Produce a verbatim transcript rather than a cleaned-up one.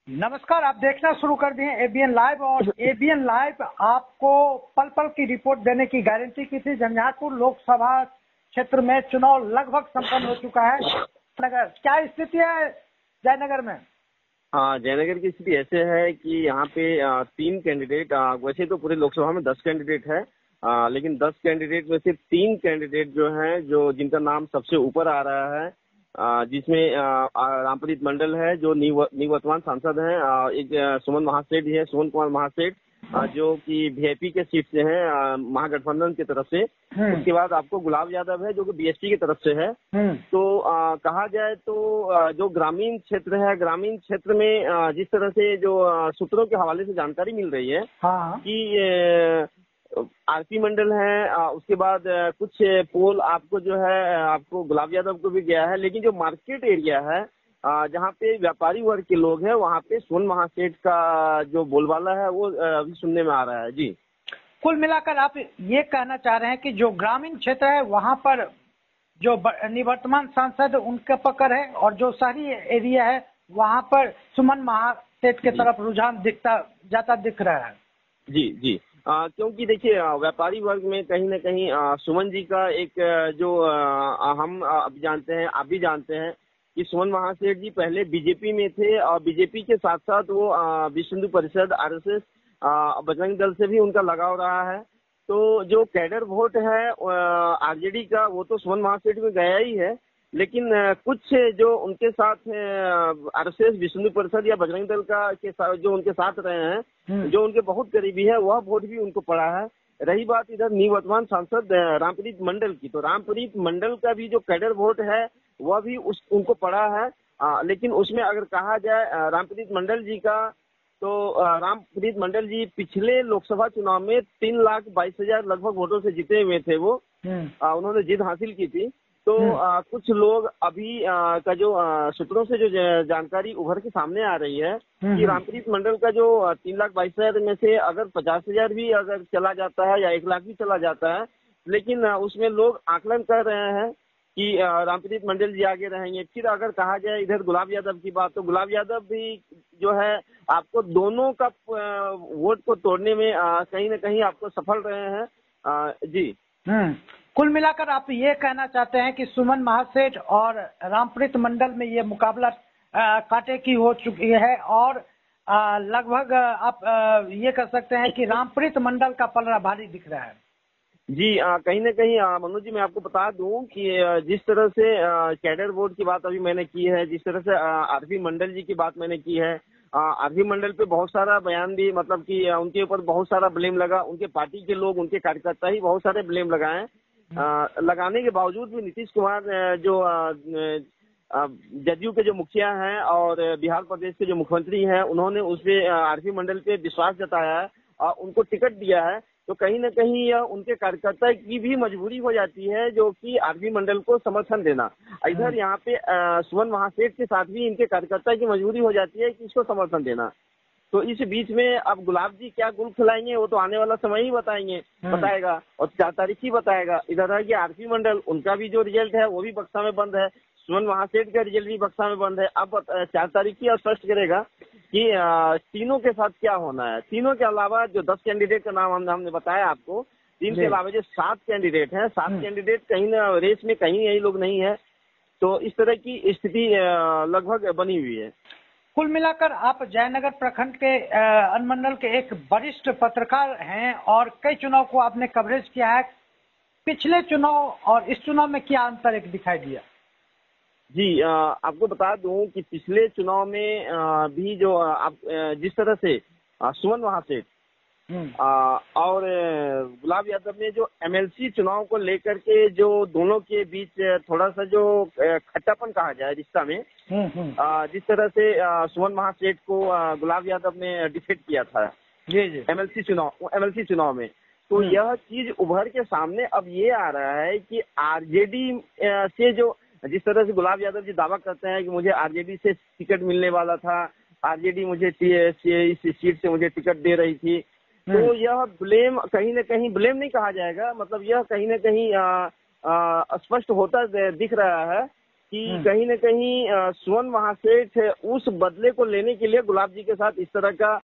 नमस्कार, आप देखना शुरू कर दिए एबीएन लाइव। और एबीएन लाइव आपको पल पल की रिपोर्ट देने की गारंटी की थी। झंझारपुर लोकसभा क्षेत्र में चुनाव लगभग संपन्न हो चुका है। नगर क्या स्थिति है जयनगर में? हाँ, जयनगर की स्थिति ऐसे है कि यहाँ पे आ, तीन कैंडिडेट, वैसे तो पूरे लोकसभा में दस कैंडिडेट है, आ, लेकिन दस कैंडिडेट में से तीन कैंडिडेट जो हैं, जो जिनका नाम सबसे ऊपर आ रहा है, आ, जिसमें आ, आ, रामप्रीत मंडल है जो निव, निवर्तमान सांसद हैं, आ, एक आ, सुमन महासेठ है, सुमन कुमार महासेठ, आ, जो कि वीआईपी के सीट से हैं, आ, महागठबंधन की तरफ से। उसके बाद आपको गुलाब यादव है जो कि बीएसपी की तरफ से है। तो आ, कहा जाए तो आ, जो ग्रामीण क्षेत्र है, ग्रामीण क्षेत्र में आ, जिस तरह से जो आ, सूत्रों के हवाले से जानकारी मिल रही है हाँ। कि आरपी मंडल है, आ, उसके बाद आ, कुछ पोल आपको जो है आपको गुलाब यादव को भी गया है, लेकिन जो मार्केट एरिया है जहाँ पे व्यापारी वर्ग के लोग हैं, वहाँ पे सुमन महासेठ का जो बोलबाला है वो अभी सुनने में आ रहा है। जी, कुल मिलाकर आप ये कहना चाह रहे हैं कि जो ग्रामीण क्षेत्र है वहाँ पर जो निवर्तमान सांसद उनका पकड़ है, और जो शहरी एरिया है वहाँ पर सुमन महासेठ के तरफ रुझान दिखता जाता दिख रहा है। जी जी आ, क्योंकि देखिए व्यापारी वर्ग में कहीं ना कहीं आ, सुमन जी का एक जो आ, हम अभी जानते हैं, आप भी जानते हैं कि सुमन महासेठ जी पहले बीजेपी में थे, और बीजेपी के साथ साथ वो विश्व हिंदू परिषद, आरएसएस, बजरंग दल से भी उनका लगाव रहा है। तो जो कैडर वोट है आरजेडी का, वो तो सुमन महासेठ में गया ही है, लेकिन कुछ जो उनके साथ आरएसएस, विश्व हिंदू परिषद या बजरंग दल का के साथ जो उनके साथ रहे हैं, जो उनके बहुत करीबी है, वह वोट भी उनको पड़ा है। रही बात इधर निवर्तमान सांसद रामप्रीत मंडल की, तो रामप्रीत मंडल का भी जो कैडर वोट है वह भी उस उनको पड़ा है। आ, लेकिन उसमें अगर कहा जाए रामप्रीत मंडल जी का, तो रामप्रीत मंडल जी पिछले लोकसभा चुनाव में तीन लाख बाईस हजार लगभग वोटों से जीते हुए थे। वो आ, उन्होंने जीत हासिल की थी। तो आ, कुछ लोग अभी आ, का जो सूत्रों से जो जानकारी उभर के सामने आ रही है कि रामप्रीत मंडल का जो तीन लाख बाईस हजार में से अगर पचास हजार भी अगर चला जाता है या एक लाख भी चला जाता है, लेकिन उसमें लोग आकलन कर रहे हैं कि रामप्रीत मंडल जी आगे रहेंगे। फिर अगर कहा जाए इधर गुलाब यादव की बात, तो गुलाब यादव भी जो है आपको दोनों का वोट को तोड़ने में कहीं ना कहीं आपको सफल रहे हैं। आ, जी, हम्म कुल मिलाकर आप ये कहना चाहते हैं कि सुमन महासेठ और रामप्रीत मंडल में ये मुकाबला कांटे की हो चुकी है, और आ, लगभग आप आ, ये कह सकते हैं कि रामप्रीत मंडल का पलड़ा भारी दिख रहा है। जी, आ, कहीं ना कहीं मनोज जी, मैं आपको बता दूं कि जिस तरह से कैडर वोट की बात अभी मैंने की है, जिस तरह से आरपी मंडल जी की बात मैंने की है, आरपी मंडल पे बहुत सारा बयान भी, मतलब कि उनके ऊपर बहुत सारा ब्लेम लगा, उनके पार्टी के लोग, उनके कार्यकर्ता ही बहुत सारे ब्लेम लगाए। लगाने के बावजूद भी नीतीश कुमार जो जदयू के जो मुखिया हैं और बिहार प्रदेश के जो मुख्यमंत्री हैं, उन्होंने उस पे आरपी मंडल पे विश्वास जताया है और उनको टिकट दिया है। तो कहीं ना कहीं यह उनके कार्यकर्ता की भी मजबूरी हो जाती है जो कि आरपी मंडल को समर्थन देना। इधर यहाँ पे सुमन महासेठ के साथ भी इनके कार्यकर्ता की मजबूरी हो जाती है कि इसको समर्थन देना। तो इस बीच में अब गुलाब जी क्या गुल खिलाएंगे वो तो आने वाला समय ही बताएंगे बताएगा और चार तारीख ही बताएगा। इधर है कि आरपी मंडल, उनका भी जो रिजल्ट है वो भी बक्सा में बंद है, सुमन महासेठ का रिजल्ट भी बक्सा में बंद है। अब चार तारीख ही स्पष्ट करेगा कि तीनों के साथ क्या होना है। तीनों के अलावा जो दस कैंडिडेट का नाम हमने हमने बताया आपको, तीन के अलावा जो सात कैंडिडेट हैं, सात कैंडिडेट कहीं ना रेस में कहीं यही लोग नहीं है। तो इस तरह की स्थिति लगभग बनी हुई है। कुल मिलाकर आप जयनगर प्रखंड के अनुमंडल के एक वरिष्ठ पत्रकार हैं और कई चुनाव को आपने कवरेज किया है। पिछले चुनाव और इस चुनाव में क्या अंतर एक दिखाई दिया? जी, आ, आपको बता दूं कि पिछले चुनाव में आ, भी जो आप जिस तरह से सुमन महासेठ और गुलाब यादव ने जो एमएलसी चुनाव को लेकर के जो दोनों के बीच थोड़ा सा जो खट्टापन कहा जाए रिश्ता में, आ, जिस तरह से सुमन महासेठ को गुलाब यादव ने डिफीट किया था जी जी एमएलसी चुनाव एमएलसी चुनाव में, तो यह चीज उभर के सामने अब ये आ रहा है कि आरजेडी से जो जिस तरह से गुलाब यादव जी दावा करते हैं कि मुझे आरजेडी से टिकट मिलने वाला था, आरजेडी मुझे इस सीट से मुझे टिकट दे रही थी, तो यह ब्लेम कहीं ना कहीं, ब्लेम नहीं कहा जाएगा, मतलब यह कहीं ना कहीं स्पष्ट होता दिख रहा है कि कहीं न कहीं सुमन महासेठ उस बदले को लेने के लिए गुलाब जी के साथ इस तरह का